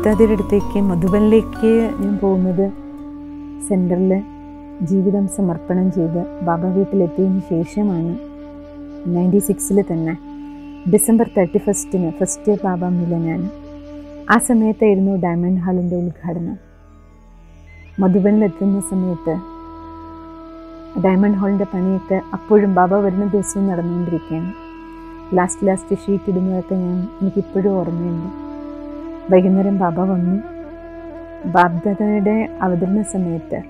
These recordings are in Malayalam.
ബാബ്ദാദിയുടെ അടുത്തേക്ക് മധുബനിലേക്ക് ഞാൻ പോകുന്നത് സെൻറ്ററിൽ ജീവിതം സമർപ്പണം ചെയ്ത് ബാബ വീട്ടിലെത്തിയതിന് ശേഷമാണ്. 96 തന്നെ ഡിസംബർ 31 ഫസ്റ്റ് ബാബ മിലനാണ്. ആ സമയത്തായിരുന്നു ഡയമണ്ട് ഹാളിൻ്റെ ഉദ്ഘാടനം. മധുബനിലെത്തുന്ന സമയത്ത് ഡയമണ്ട് ഹാളിൻ്റെ പണിയൊക്കെ അപ്പോഴും ബാബ വരുന്ന ദിവസവും നടന്നുകൊണ്ടിരിക്കുകയാണ്. ലാസ്റ്റ് ഷീറ്റ് ഇടുന്നതൊക്കെ എനിക്കിപ്പോഴും ഓർമ്മയുണ്ട്. വൈകുന്നേരം ബാബ വന്നു. ബാബ്ദാദയുടെ അവതരണ സമയത്ത്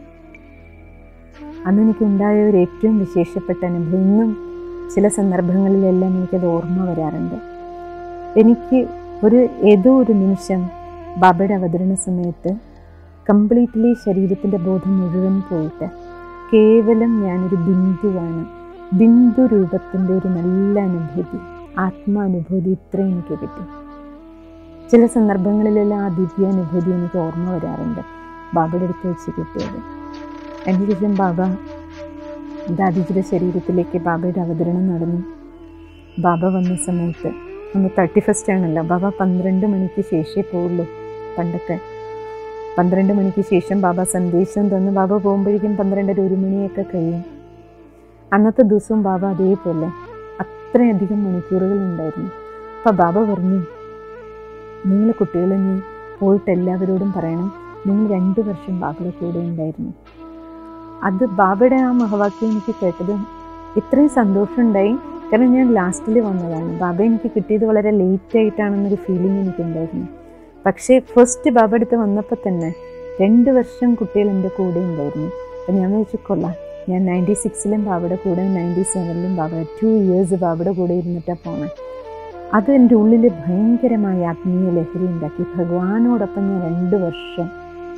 അന്ന് എനിക്കുണ്ടായ ഒരു ഏറ്റവും വിശേഷപ്പെട്ട അനുഭവം, ഇന്നും ചില സന്ദർഭങ്ങളിലെല്ലാം എനിക്കത് ഓർമ്മ വരാറുണ്ട്. എനിക്ക് ഏതോ ഒരു നിമിഷം ബാബയുടെ അവതരണ സമയത്ത് കംപ്ലീറ്റ്ലി ശരീരത്തിൻ്റെ ബോധം മുഴുവൻ പോയിട്ട് കേവലം ഞാനൊരു ബിന്ദുവാണ്. ബിന്ദു രൂപത്തിൻ്റെ ഒരു നല്ല അനുഭൂതി, ആത്മാനുഭൂതി ഇത്രയും എനിക്ക് കിട്ടി. ചില സന്ദർഭങ്ങളിലെല്ലാം ആ ദിവ്യാനുഭൂതി എനിക്ക് ഓർമ്മ വരാറുണ്ട്, ബാബയുടെ അടുത്ത് വെച്ച് കിട്ടിയത്. അതിനുശേഷം ബാബ ദാദിജിയുടെ ശരീരത്തിലേക്ക് ബാബയുടെ അവതരണം നടന്നു. ബാബ വന്ന സമയത്ത് അന്ന് 31 ആണല്ലോ. ബാബ 12 മണിക്ക് ശേഷമേ പോവുള്ളൂ. പണ്ടൊക്കെ 12 മണിക്ക് ശേഷം ബാബ സന്ദേശം തന്ന് ബാബ പോകുമ്പോഴേക്കും 12:30 1 മണിയൊക്കെ കഴിയും. അന്നത്തെ ദിവസവും ബാബ അതേപോലെ അത്രയധികം മണിക്കൂറുകൾ ഉണ്ടായിരുന്നു. അപ്പം ബാബ പറഞ്ഞു, നിങ്ങൾ കുട്ടികൾ നീ പോയിട്ട് എല്ലാവരോടും പറയണം നിങ്ങൾ 2 വർഷം ബാബയുടെ കൂടെ ഉണ്ടായിരുന്നു. അത് ബാബയുടെ ആ മഹവാക്യം എനിക്ക് കേട്ടത് ഇത്രയും സന്തോഷമുണ്ടായി. കാരണം ഞാൻ ലാസ്റ്റിൽ വന്നതാണ്. ബാബ എനിക്ക് കിട്ടിയത് വളരെ ലേറ്റായിട്ടാണെന്നൊരു ഫീലിംഗ് എനിക്കുണ്ടായിരുന്നു. പക്ഷേ ഫസ്റ്റ് ബാബ അടുത്ത് വന്നപ്പോൾ തന്നെ 2 വർഷം കുട്ടികൾ എൻ്റെ കൂടെ ഉണ്ടായിരുന്നു. അപ്പം ഞാൻ വിചാരിച്ചു ഞാൻ 96 ബാബയുടെ കൂടെ, 97 ബാബ 2 ഇയേഴ്സ് ബാബയുടെ കൂടെ ഇരുന്നിട്ടാണ് പോണേ. അത് എൻ്റെ ഉള്ളിൽ ഭയങ്കരമായ ആത്മീയ ലഹരി ഉണ്ടാക്കി. ഭഗവാനോടൊപ്പം ഞാൻ 2 വർഷം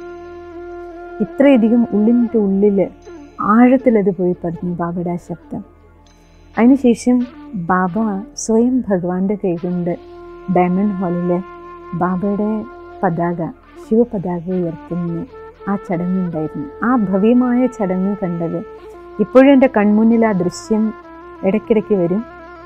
ഇത്രയധികം ഉള്ളിൻ്റെ ഉള്ളിൽ ആഴത്തിലത് പോയി പതിഞ്ഞു ബാബയുടെ ആ ശബ്ദം. അതിനുശേഷം ബാബ സ്വയം ഭഗവാന്റെ കൈകൊണ്ട് ഡയമണ്ട് ഹാളിൽ ബാബയുടെ പതാക, ശിവപതാക ഉയർത്തുന്ന ആ ചടങ്ങുണ്ടായിരുന്നു. ആ ഭവ്യമായ ചടങ്ങ് കണ്ടത് ഇപ്പോഴും എൻ്റെ കൺമുന്നിൽ ആ ദൃശ്യം ഇടയ്ക്കിടയ്ക്ക് വരും.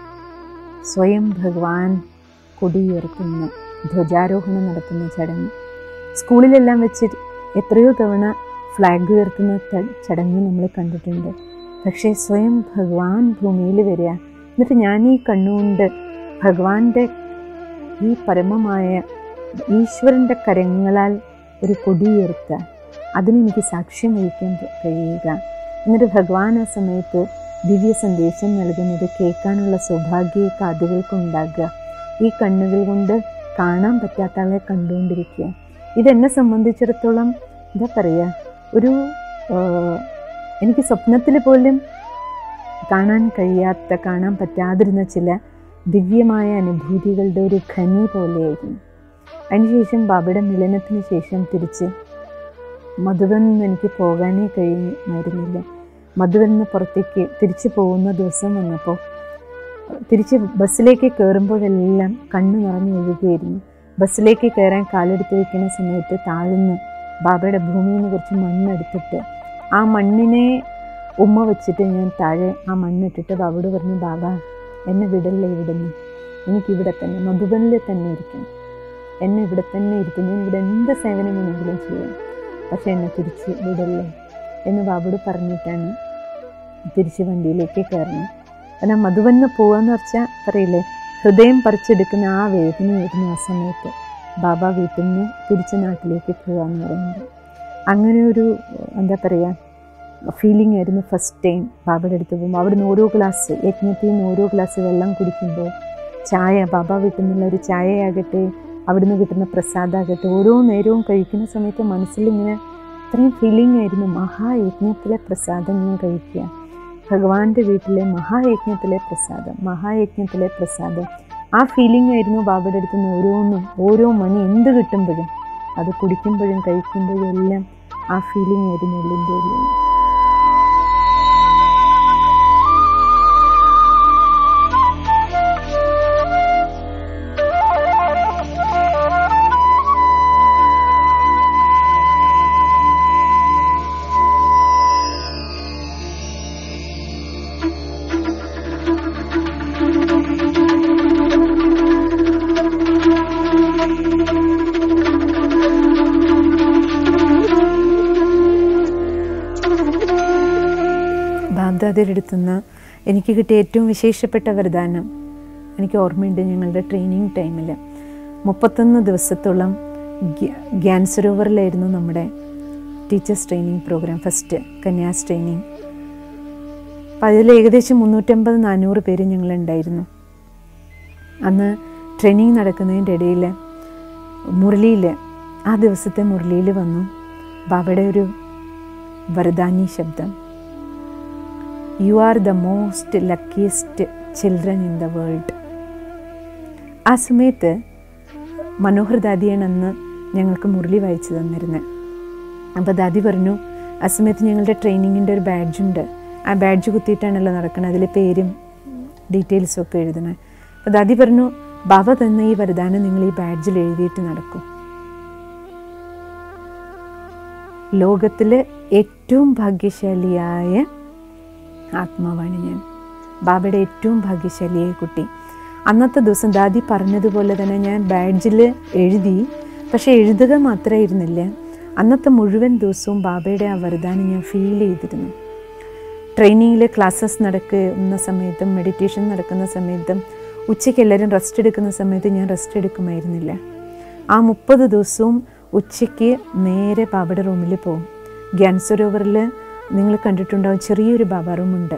സ്വയം ഭഗവാൻ കൊടിയുയർത്തുന്ന, ധ്വജാരോഹണം നടത്തുന്ന ചടങ്ങ്. സ്കൂളിലെല്ലാം വെച്ച് എത്രയോ തവണ ഫ്ലാഗ് ഉയർത്തുന്ന ചടങ്ങ് നമ്മൾ കണ്ടിട്ടുണ്ട്. പക്ഷേ സ്വയം ഭഗവാൻ ഭൂമിയിൽ വരിക, എന്നിട്ട് ഞാൻ ഈ കണ്ണുകൊണ്ട് ഭഗവാന്റെ ഈ പരമമായ ഈശ്വരൻ്റെ കരങ്ങളാൽ ഒരു കൊടി ഉയർത്തുക, അതിനെനിക്ക് സാക്ഷ്യം വഹിക്കാൻ കഴിയുക. എന്നിട്ട് ഭഗവാൻ ആ സമയത്ത് ദിവ്യ സന്ദേശം നൽകുന്നത് കേൾക്കാനുള്ള സൗഭാഗ്യ കാതുകൾക്കുണ്ടാകുക. ഈ കണ്ണുകൾ കൊണ്ട് കാണാൻ പറ്റാത്ത ആളെ കണ്ടുകൊണ്ടിരിക്കുക. ഇതെന്നെ സംബന്ധിച്ചിടത്തോളം എന്താ പറയുക, എനിക്ക് സ്വപ്നത്തിൽ പോലും കാണാൻ പറ്റാതിരുന്ന ചില ദിവ്യമായ അനുഭൂതികളുടെ ഒരു ഖനി പോലെയായിരുന്നു. അതിനുശേഷം ബാബയുടെ മിലനത്തിന് ശേഷം തിരിച്ച് മധുബനിൽ നിന്ന് എനിക്ക് പോകാനേ കഴിയുമായിരുന്നില്ല. മധുബനിൽ നിന്ന് പുറത്തേക്ക് തിരിച്ചു പോകുന്ന ദിവസം വന്നപ്പോൾ തിരിച്ച് ബസ്സിലേക്ക് കയറുമ്പോഴെല്ലാം കണ്ണ് നിറഞ്ഞു ഒഴുകുകയായിരുന്നു. ബസ്സിലേക്ക് കയറാൻ കാലെടുത്ത് വയ്ക്കുന്ന സമയത്ത് താഴ്ന്ന് ബാബയുടെ ഭൂമിയിൽ നിന്ന് കുറച്ച് മണ്ണെടുത്തിട്ട് ആ മണ്ണിനെ ഉമ്മ വെച്ചിട്ട് ഞാൻ താഴെ ആ മണ്ണിട്ടിട്ട് ബാബയോട് പറഞ്ഞു, ബാബ എന്നെ വിടല്ലേ, ഇവിടുന്ന് എനിക്കിവിടെ തന്നെ മധുബനിൽ തന്നെ ഇരിക്കണം, എന്നെ ഇവിടെ തന്നെ ഇരുത്തും, ഞാൻ ഇവിടെ എന്ത് സേവനം വേണമെങ്കിലും ചെയ്യാം, പക്ഷെ എന്നെ തിരിച്ച് വിടല്ലേ എന്ന് ബാബയോട് പറഞ്ഞിട്ടാണ് തിരിച്ച് വണ്ടിയിലേക്ക് കയറുന്നത്. കാരണം മധുബനിൽ പോകാന്ന് വെച്ചാൽ പറയില്ലേ, ഹൃദയം പറിച്ചെടുക്കുന്ന ആ വേദനയായിരുന്നു ആ സമയത്ത്. ബാബ വീട്ടിൽ നിന്ന് തിരിച്ച് നാട്ടിലേക്ക് പോകാമെന്ന് പറയുന്നത്. അങ്ങനെ ഒരു എന്താ പറയുക ഫീലിംഗ് ആയിരുന്നു ഫസ്റ്റ് ടൈം ബാബയുടെ അടുത്ത് പോകുമ്പോൾ. അവിടുന്ന് ഓരോ ഗ്ലാസ് യജ്ഞത്തിൽ നിന്ന് ഓരോ ഗ്ലാസ് വെള്ളം കുടിക്കുമ്പോൾ ചായ, ബാബ വീട്ടിൽ നിന്നുള്ള ഒരു ചായയാകട്ടെ, അവിടുന്ന് കിട്ടുന്ന പ്രസാദമാകട്ടെ, ഓരോ നേരവും കഴിക്കുന്ന സമയത്ത് മനസ്സിലിങ്ങനെ അത്രയും ഫീലിംഗ് ആയിരുന്നു. മഹായജ്ഞത്തിലെ പ്രസാദം ഞാൻ കഴിക്കുക, ഭഗവാന്റെ വീട്ടിലെ മഹായജ്ഞത്തിലെ പ്രസാദം, ആ ഫീലിംഗ് ആയിരുന്നു ബാബയുടെ അടുത്ത് നിന്ന് ഓരോ മണി എന്ത് കിട്ടുമ്പോഴും, അത് കുടിക്കുമ്പോഴും കഴിക്കുമ്പോഴും എല്ലാം ആ ഫീലിംഗ് ആയിരുന്നു ഉള്ളിൻ്റെ ഉള്ളിൽ. ബാബ്ദാദയുടെ അടുത്തുനിന്ന് എനിക്ക് കിട്ടിയ ഏറ്റവും വിശേഷപ്പെട്ട വരദാനം എനിക്ക് ഓർമ്മയുണ്ട്. ഞങ്ങളുടെ ട്രെയിനിങ് ടൈമിൽ 31 ദിവസത്തോളം ഗ്യാൻ സരോവറിലായിരുന്നു നമ്മുടെ ടീച്ചേഴ്സ് ട്രെയിനിങ് പ്രോഗ്രാം, ഫസ്റ്റ് കന്യാസ് ട്രെയിനിങ്. അപ്പം അതിൽ ഏകദേശം 350-400 പേര് ഞങ്ങളുണ്ടായിരുന്നു. അന്ന് ട്രെയിനിങ് നടക്കുന്നതിൻ്റെ ഇടയിൽ മുരളിയിൽ, ആ ദിവസത്തെ മുരളിയിൽ വന്നു ബാബയുടെ ഒരു വരദാനി ശബ്ദം, you are the most luckiest children in the world. ആ സമയത്ത് മനോഹർ ദാദിയാണ് അന്ന് ഞങ്ങൾക്ക് മുരളി വായിച്ചു തന്നിരുന്നത്. അപ്പോൾ ദാദി പറഞ്ഞു, ആ സമയത്ത് ഞങ്ങളുടെ ട്രെയിനിങ്ങിൻ്റെ ഒരു ബാഡ്ജുണ്ട്, ആ ബാഡ്ജ് കുത്തിയിട്ടാണല്ലോ നടക്കുന്നത്, അതിൽ പേരും ഡീറ്റെയിൽസും ഒക്കെ എഴുതണേ. അപ്പോൾ ദാദി പറഞ്ഞു, ബാബ തന്ന ഈ വരദാനം നിങ്ങൾ ഈ ബാഡ്ജിൽ എഴുതിയിട്ട് നടക്കും. ലോകത്തിലെ ഏറ്റവും ഭാഗ്യശാലിയായ ആത്മാവാണ് ഞാൻ, ബാബയുടെ ഏറ്റവും ഭാഗ്യശാലിയായ കുട്ടി. അന്നത്തെ ദിവസം ദാദി പറഞ്ഞതുപോലെ തന്നെ ഞാൻ ബാഡ്ജിൽ എഴുതി. പക്ഷേ എഴുതുക മാത്രമായിരുന്നില്ല, അന്നത്തെ മുഴുവൻ ദിവസവും ബാബയുടെ ആ വരദാനം ഞാൻ ഫീൽ ചെയ്തിരുന്നു. ട്രെയിനിങ്ങിൽ ക്ലാസ്സസ് നടക്കുന്ന സമയത്തും മെഡിറ്റേഷൻ നടക്കുന്ന സമയത്തും ഉച്ചയ്ക്ക് എല്ലാവരും റെസ്റ്റ് എടുക്കുന്ന സമയത്ത് ഞാൻ റെസ്റ്റ് എടുക്കുമായിരുന്നില്ല. ആ 30 ദിവസവും ഉച്ചയ്ക്ക് നേരെ ബാബയുടെ റൂമിൽ പോകും. ഗ്യാൻ സരോവറിൽ നിങ്ങൾ കണ്ടിട്ടുണ്ടാവും, ചെറിയൊരു ബാബ റൂമുണ്ട്.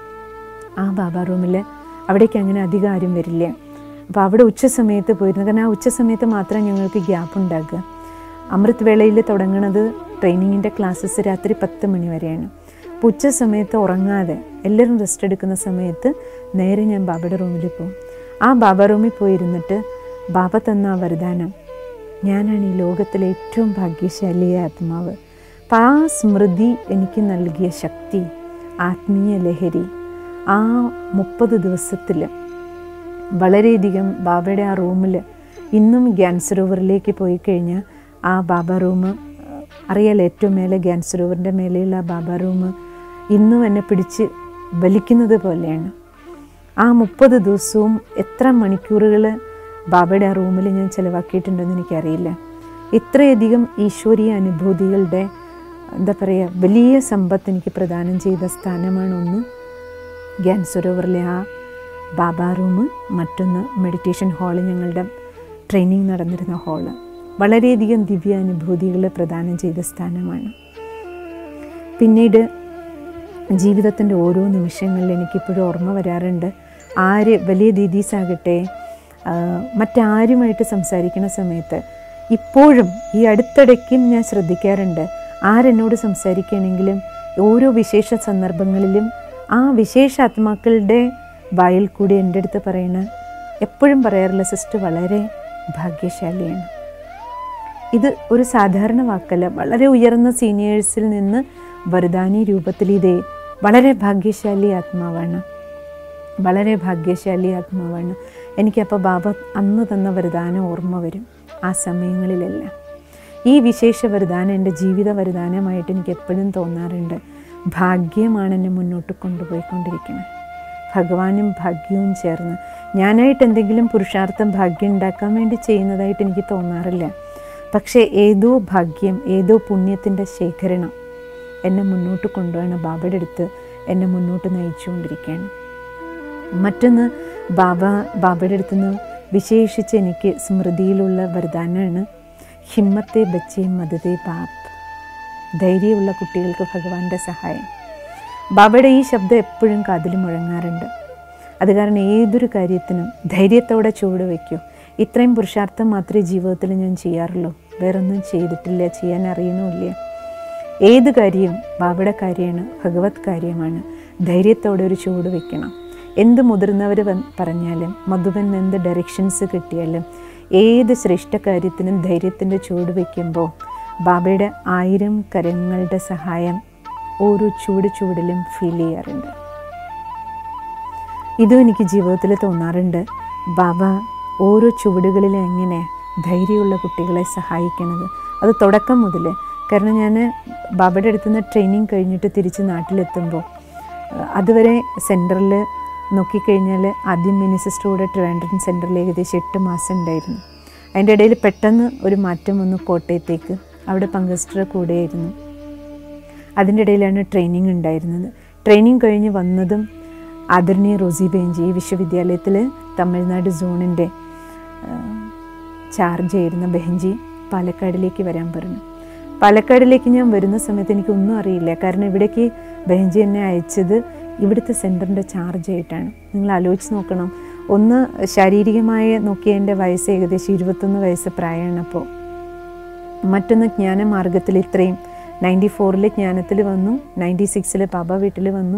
ആ ബാബ റൂമിൽ അവിടേക്ക് അങ്ങനെ അധികം ആരും വരില്ല. അപ്പോൾ അവിടെ ഉച്ച സമയത്ത് പോയിരുന്നു, കാരണം ആ ഉച്ച സമയത്ത് മാത്രമേ ഞങ്ങൾക്ക് ഗ്യാപ്പ് ഉണ്ടാകുക. അമൃത് വേളയിൽ തുടങ്ങുന്നത് ട്രെയിനിങ്ങിൻ്റെ ക്ലാസ്സസ് രാത്രി 10 മണി വരെയാണ്. അപ്പോൾ ഉച്ച സമയത്ത് ഉറങ്ങാതെ എല്ലാവരും റെസ്റ്റ് എടുക്കുന്ന സമയത്ത് നേരെ ഞാൻ ബാബയുടെ റൂമിൽ പോകും. ആ ബാബ റൂമിൽ പോയിരുന്നിട്ട് ബാബ തന്ന ആ വരദാനം, ഞാനാണ് ഈ ലോകത്തിലെ ഏറ്റവും ഭാഗ്യശാലിയായ ആത്മാവ്. അപ്പം ആ സ്മൃതി എനിക്ക് നൽകിയ ശക്തി, ആത്മീയ ലഹരി, ആ 30 ദിവസത്തിൽ വളരെയധികം ബാബയുടെ ആ റൂമിൽ, ഇന്നും ഗ്യാൻ സരോവറിലേക്ക് പോയി കഴിഞ്ഞാൽ ആ ബാബ റൂം അറിയാലോ, ഏറ്റവും മേലെ ഗ്യാൻ സരോവറിൻ്റെ മേലെയുള്ള ആ ബാബ റൂം ഇന്നും എന്നെ പിടിച്ച് വലിക്കുന്നത് പോലെയാണ്. ആ 30 ദിവസവും എത്ര മണിക്കൂറുകൾ ബാബയുടെ ആ റൂമിൽ ഞാൻ ചിലവാക്കിയിട്ടുണ്ടെന്ന് എനിക്കറിയില്ല. ഇത്രയധികം ഈശ്വരീയ അനുഭൂതികളുടെ എന്താ പറയുക, വലിയ സമ്പത്ത് എനിക്ക് പ്രദാനം ചെയ്ത സ്ഥാനമാണ് ഒന്ന് ഗ്യാൻ സരോവറിലെ ആ ബാബ റൂം, മറ്റൊന്ന് മെഡിറ്റേഷൻ ഹാള്, ഞങ്ങളുടെ ട്രെയിനിങ് നടന്നിരുന്ന ഹാള്. വളരെയധികം ദിവ്യ അനുഭൂതികൾ പ്രദാനം ചെയ്ത സ്ഥാനമാണ്. പിന്നീട് ജീവിതത്തിൻ്റെ ഓരോ നിമിഷങ്ങളിൽ എനിക്കിപ്പോഴും ഓർമ്മ വരാറുണ്ട്, വലിയ ദീദീസാകട്ടെ മറ്റാരുമായിട്ട് സംസാരിക്കുന്ന സമയത്ത് ഇപ്പോഴും ഈ അടുത്തിടയ്ക്കും ഞാൻ ശ്രദ്ധിക്കാറുണ്ട്, ആരെന്നോട് സംസാരിക്കുകയാണെങ്കിലും ഓരോ വിശേഷ സന്ദർഭങ്ങളിലും ആ വിശേഷ ആത്മാക്കളുടെ വായിൽ കൂടി എൻ്റെ അടുത്ത് എപ്പോഴും പറയാറില്ല, സിസ്റ്റർ വളരെ ഭാഗ്യശാലിയാണ്. ഇത് ഒരു സാധാരണ വാക്കല്ല, വളരെ ഉയർന്ന സീനിയേഴ്സിൽ നിന്ന് വരദാനി രൂപത്തിൽ ഇതേ വളരെ ഭാഗ്യശാലി ആത്മാവാണ്, വളരെ ഭാഗ്യശാലി ആത്മാവാണ്. എനിക്കപ്പോൾ ബാബ അന്ന് തന്ന വരദാനം ഓർമ്മ വരും ആ സമയങ്ങളിലെല്ലാം. ഈ വിശേഷ വരദാനം എൻ്റെ ജീവിത വരദാനമായിട്ട് എനിക്ക് എപ്പോഴും തോന്നാറുണ്ട്. ഭാഗ്യമാണ് എന്നെ മുന്നോട്ട് കൊണ്ടുപോയിക്കൊണ്ടിരിക്കുന്നത്. ഭഗവാനും ഭാഗ്യവും ചേർന്ന് ഞാനായിട്ട് എന്തെങ്കിലും പുരുഷാർത്ഥം ഭാഗ്യം ഉണ്ടാക്കാൻ വേണ്ടി ചെയ്യുന്നതായിട്ട് എനിക്ക് തോന്നാറില്ല. പക്ഷേ ഏതോ ഭാഗ്യം, ഏതോ പുണ്യത്തിൻ്റെ ശേഖരണം എന്നെ മുന്നോട്ട് കൊണ്ടുപോകണം, ബാബയുടെ അടുത്ത് എന്നെ മുന്നോട്ട് നയിച്ചുകൊണ്ടിരിക്കുകയാണ്. മറ്റൊന്ന് ബാബയുടെ അടുത്ത് നിന്ന് വിശേഷിച്ച് എനിക്ക് സ്മൃതിയിലുള്ള വരദാനമാണ് ഹിമ്മത്തെ ബച്ചേ മദതേ ബാപ്പ്, ധൈര്യമുള്ള കുട്ടികൾക്ക് ഭഗവാന്റെ സഹായം. ബാബയുടെ ഈ ശബ്ദം എപ്പോഴും കാതിൽ മുഴങ്ങാറുണ്ട്. അത് കാരണം ഏതൊരു കാര്യത്തിനും ധൈര്യത്തോടെ ചുവട് വയ്ക്കൂ. ഇത്രയും പുരുഷാർത്ഥം മാത്രമേ ജീവിതത്തിൽ ഞാൻ ചെയ്യാറുള്ളൂ, വേറൊന്നും ചെയ്തിട്ടില്ല, ചെയ്യാൻ അറിയണമില്ല. ഏത് കാര്യവും ബാബയുടെ കാര്യമാണ്, ഭഗവത് കാര്യമാണ്. ധൈര്യത്തോടെ ഒരു ചുവട് വയ്ക്കണം. എന്ത് മുതിർന്നവർ പറഞ്ഞാലും, മധുബൻ എന്ത് ഡയറക്ഷൻസ് കിട്ടിയാലും, ഏത് ശ്രേഷ്ഠ കാര്യത്തിനും ധൈര്യത്തിൻ്റെ ചുവട് വയ്ക്കുമ്പോൾ ബാബയുടെ 1000 കരങ്ങളുടെ സഹായം ഓരോ ചുവടിലും ഫീൽ ചെയ്യാറുണ്ട്. ഇതും എനിക്ക് ജീവിതത്തിൽ തോന്നാറുണ്ട്. ബാബ ഓരോ ചുവടുകളിലും എങ്ങനെ ധൈര്യമുള്ള കുട്ടികളെ സഹായിക്കണത്, അത് തുടക്കം മുതൽ. കാരണം ഞാൻ ബാബയുടെ അടുത്ത് നിന്ന് ട്രെയിനിങ് കഴിഞ്ഞിട്ട് തിരിച്ച് നാട്ടിലെത്തുമ്പോൾ അതുവരെ സെൻറ്ററിൽ നോക്കിക്കഴിഞ്ഞാൽ ആദ്യം മിനി സിസ്റ്ററുടെ ട്രിവാൻഡ്രം സെൻറ്ററിൽ ഏകദേശം 8 മാസം ഉണ്ടായിരുന്നു. അതിൻ്റെ ഇടയിൽ പെട്ടെന്ന് ഒരു മാറ്റം വന്നു കോട്ടയത്തേക്ക്. അവിടെ പങ്കസ്റ്റർ കൂടെയായിരുന്നു. അതിൻ്റെ ഇടയിലാണ് ട്രെയിനിങ് ഉണ്ടായിരുന്നത്. ട്രെയിനിങ് കഴിഞ്ഞ് വന്നതും ആദരണീയ റോസി ബെഞ്ചി വിശ്വവിദ്യാലയത്തിൽ തമിഴ്നാട് സോണിൻ്റെ ചാർജ് ആയിരുന്ന ബെഞ്ചി പാലക്കാടിലേക്ക് വരാൻ പറഞ്ഞു. പാലക്കാടിലേക്ക് ഞാൻ വരുന്ന സമയത്ത് എനിക്കൊന്നും അറിയില്ല. കാരണം ഇവിടേക്ക് ബെഞ്ചി എന്നെ അയച്ചത് ഇവിടുത്തെ സെൻറ്ററിൻ്റെ ചാർജ് ആയിട്ടാണ്. നിങ്ങൾ ആലോചിച്ച് നോക്കണം. ഒന്ന് ശാരീരികമായി നോക്കിയ എൻ്റെ വയസ്സ് ഏകദേശം 21 വയസ്സ് പ്രായമാണ്. അപ്പോൾ മറ്റൊന്ന് ജ്ഞാനമാർഗത്തിൽ ഇത്രയും 94 ജ്ഞാനത്തിൽ വന്നു, 96 പാപ്പ വീട്ടിൽ വന്നു,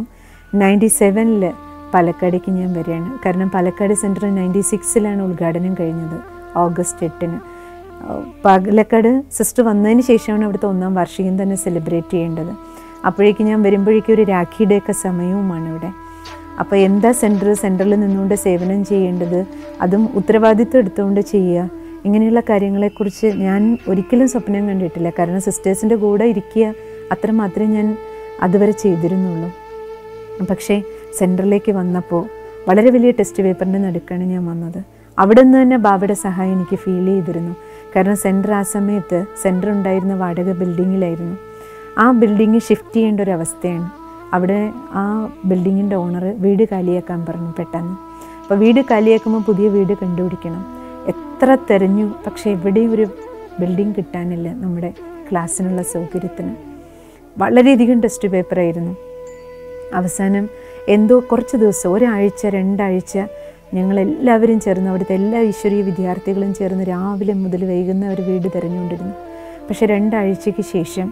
97 പാലക്കാടേക്ക് ഞാൻ വരികയാണ്. കാരണം പാലക്കാട് സെൻറ്റർ 96 ഉദ്ഘാടനം കഴിഞ്ഞത്, ഓഗസ്റ്റ് 8. പാലക്കാട് സിസ്റ്റർ വന്നതിന് ശേഷമാണ് അവിടുത്തെ 1ാം വാർഷികം തന്നെ സെലിബ്രേറ്റ് ചെയ്യേണ്ടത്. അപ്പോഴേക്ക് ഞാൻ വരുമ്പോഴേക്കും ഒരു രാഖിയുടെയൊക്കെ സമയവുമാണ് ഇവിടെ. അപ്പോൾ എന്താ സെൻറ്ററിൽ നിന്നുകൊണ്ട് സേവനം ചെയ്യേണ്ടത്, അതും ഉത്തരവാദിത്വം എടുത്തുകൊണ്ട് ചെയ്യുക, ഇങ്ങനെയുള്ള കാര്യങ്ങളെക്കുറിച്ച് ഞാൻ ഒരിക്കലും സ്വപ്നം കണ്ടിട്ടില്ല. കാരണം സിസ്റ്റേഴ്സിൻ്റെ കൂടെ ഇരിക്കുക അത്ര മാത്രമേ ഞാൻ അതുവരെ ചെയ്തിരുന്നുള്ളൂ. പക്ഷേ സെൻറ്ററിലേക്ക് വന്നപ്പോൾ വളരെ വലിയ ടെസ്റ്റ് പേപ്പറിൻ്റെ നടുക്കാണ് ഞാൻ വന്നത്. അവിടെ നിന്ന് തന്നെ ബാബയുടെ സഹായം എനിക്ക് ഫീൽ ചെയ്തിരുന്നു. കാരണം സെൻറ്റർ ആ സമയത്ത് സെൻറ്റർ ഉണ്ടായിരുന്ന വാടക ബിൽഡിങ്ങിലായിരുന്നു. ആ ബിൽഡിങ് ഷിഫ്റ്റ് ചെയ്യേണ്ട ഒരു അവസ്ഥയാണ്. അവിടെ ആ ബിൽഡിങ്ങിൻ്റെ ഓണർ വീട് കാലിയാക്കാൻ പറഞ്ഞു പെട്ടെന്ന്. അപ്പോൾ വീട് കാലിയാക്കുമ്പോൾ പുതിയ വീട് കണ്ടുപിടിക്കണം. എത്ര തിരഞ്ഞു, പക്ഷേ എവിടെയും ഒരു ബിൽഡിംഗ് കിട്ടാനില്ല നമ്മുടെ ക്ലാസ്സിനുള്ള സൗകര്യത്തിന്. വളരെയധികം ടെസ്റ്റ് പേപ്പറായിരുന്നു. അവസാനം എന്തോ കുറച്ച് ദിവസം, ഒരാഴ്ച 2 ആഴ്ച ഞങ്ങളെല്ലാവരും ചേർന്ന്, അവിടുത്തെ എല്ലാ ഈശ്വരീയ വിദ്യാർത്ഥികളും ചേർന്ന് രാവിലെ മുതൽ വൈകുന്ന ഒരു വീട് തിരഞ്ഞുകൊണ്ടിരുന്നു. പക്ഷേ 2 ആഴ്ചയ്ക്ക് ശേഷം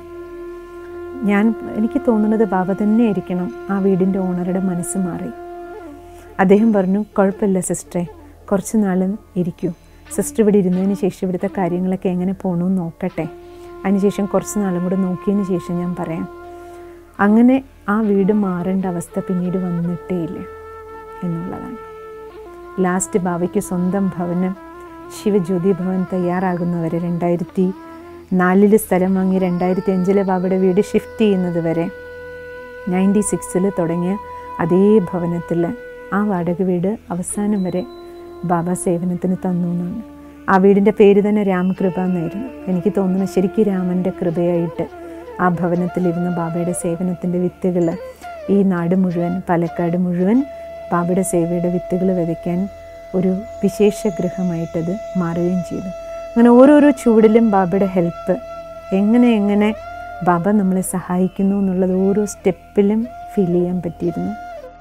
എനിക്ക് തോന്നുന്നത് ബാബ തന്നെ ആയിരിക്കണം ആ വീടിൻ്റെ ഓണറുടെ മനസ്സ് മാറി. അദ്ദേഹം പറഞ്ഞു, കുഴപ്പമില്ല സിസ്റ്ററെ, കുറച്ച് നാൾ ഇരിക്കൂ, സിസ്റ്റർ ഇവിടെ ഇരുന്നതിന് ശേഷം ഇവിടുത്തെ കാര്യങ്ങളൊക്കെ എങ്ങനെ പോകണമെന്ന് നോക്കട്ടെ, അതിനുശേഷം കുറച്ച് നാളും കൂടെ നോക്കിയതിന് ശേഷം ഞാൻ പറയാം. അങ്ങനെ ആ വീട് മാറേണ്ട അവസ്ഥ പിന്നീട് വന്നിട്ടേ ഇല്ല എന്നുള്ളതാണ്. ലാസ്റ്റ് ബാബയ്ക്ക് സ്വന്തം ഭവനം ശിവജ്യോതി ഭവൻ തയ്യാറാകുന്നവരെ 2004 സ്ഥലം വാങ്ങി 2005 ബാബയുടെ വീട് ഷിഫ്റ്റ് ചെയ്യുന്നത് വരെ 96 തുടങ്ങിയ അതേ ഭവനത്തിൽ ആ വാടക വീട് അവസാനം വരെ ബാബ സേവനത്തിന് തന്നു എന്നാണ്. ആ വീടിൻ്റെ പേര് തന്നെ രാമകൃപ എന്നായിരുന്നു. എനിക്ക് തോന്നുന്നു ശരിക്കും രാമൻ്റെ കൃപയായിട്ട് ആ ഭവനത്തിലിരുന്ന് ബാബയുടെ സേവനത്തിൻ്റെ വിത്തുകൾ ഈ നാട് മുഴുവൻ, പാലക്കാട് മുഴുവൻ ബാബയുടെ സേവയുടെ വിത്തുകൾ വിതയ്ക്കാൻ ഒരു വിശേഷ ഗൃഹമായിട്ടത് മാറുകയും ചെയ്തു. അങ്ങനെ ഓരോരോ ചുവടിലും ബാബയുടെ ഹെൽപ്പ്, എങ്ങനെ ബാബ നമ്മളെ സഹായിക്കുന്നു എന്നുള്ളത് ഓരോ സ്റ്റെപ്പിലും ഫീൽ ചെയ്യാൻ പറ്റിയിരുന്നു.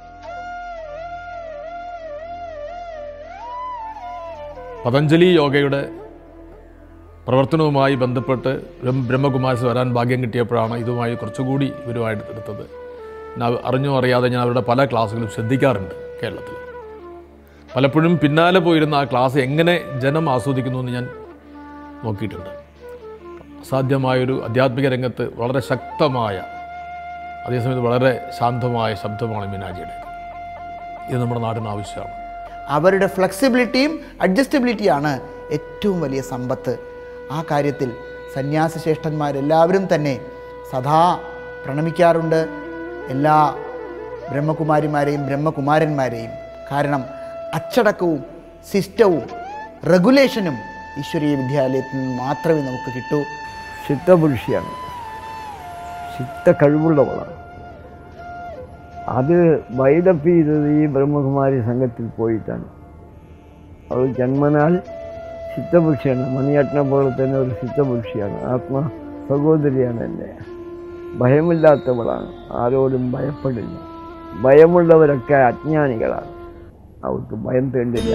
പതഞ്ജലി യോഗയുടെ പ്രവർത്തനവുമായി ബന്ധപ്പെട്ട് ബ്രഹ്മകുമാരിസ് വരാൻ ഭാഗ്യം കിട്ടിയപ്പോഴാണ് ഇതുമായി കുറച്ചുകൂടി ഇവരുമായിട്ട് എടുത്തത്. അറിഞ്ഞോ അറിയാതെ ഞാൻ അവരുടെ പല ക്ലാസ്സുകളും ശ്രദ്ധിക്കാറുണ്ട് കേരളത്തിൽ. പലപ്പോഴും പിന്നാലെ പോയിരുന്ന ആ ക്ലാസ് എങ്ങനെ ജനം ആസ്വദിക്കുന്നു എന്ന് ഞാൻ നോക്കിയിട്ടുണ്ട്. അസാധ്യമായൊരു ആധ്യാത്മിക രംഗത്ത് വളരെ ശക്തമായ, അതേസമയത്ത് വളരെ ശാന്തമായ ശബ്ദമാണ് മീനാജിയുടെ. ഇത് നമ്മുടെ നാടിന് ആവശ്യമാണ്. അവരുടെ ഫ്ലെക്സിബിലിറ്റിയും അഡ്ജസ്റ്റബിലിറ്റിയാണ് ഏറ്റവും വലിയ സമ്പത്ത്. ആ കാര്യത്തിൽ സന്യാസശ്രേഷ്ഠന്മാരെല്ലാവരും തന്നെ സദാ പ്രണമിക്കാറുണ്ട് എല്ലാ ബ്രഹ്മകുമാരിമാരെയും ബ്രഹ്മകുമാരന്മാരെയും. കാരണം അച്ചടക്കവും സിസ്റ്റവും റെഗുലേഷനും ഈശ്വരീയ വിദ്യാലയത്തിൽ നിന്ന് മാത്രമേ നമുക്ക് കിട്ടൂ. ചിത്തപുരുഷിയാണ്, ചിത്ത കഴിവുള്ളവളാണ്. അത് ബൈഡപ്പ് ചെയ്തത് ഈ ബ്രഹ്മകുമാരി സംഘത്തിൽ പോയിട്ടാണ്. അവൾ ജന്മനാൽ ചിത്തപുരുഷിയാണ്. മണിയേട്ടനെ പോലെ തന്നെ ഒരു ചിത്തപുരുഷിയാണ്. ആത്മ സഹോദരിയാണ്. എൻ്റെ ഭയമില്ലാത്തവളാണ്, ആരോടും ഭയപ്പെടില്ല. ഭയമുള്ളവരൊക്കെ അജ്ഞാനികളാണ്, അവർക്ക് ഭയം തേണ്ടില്ല.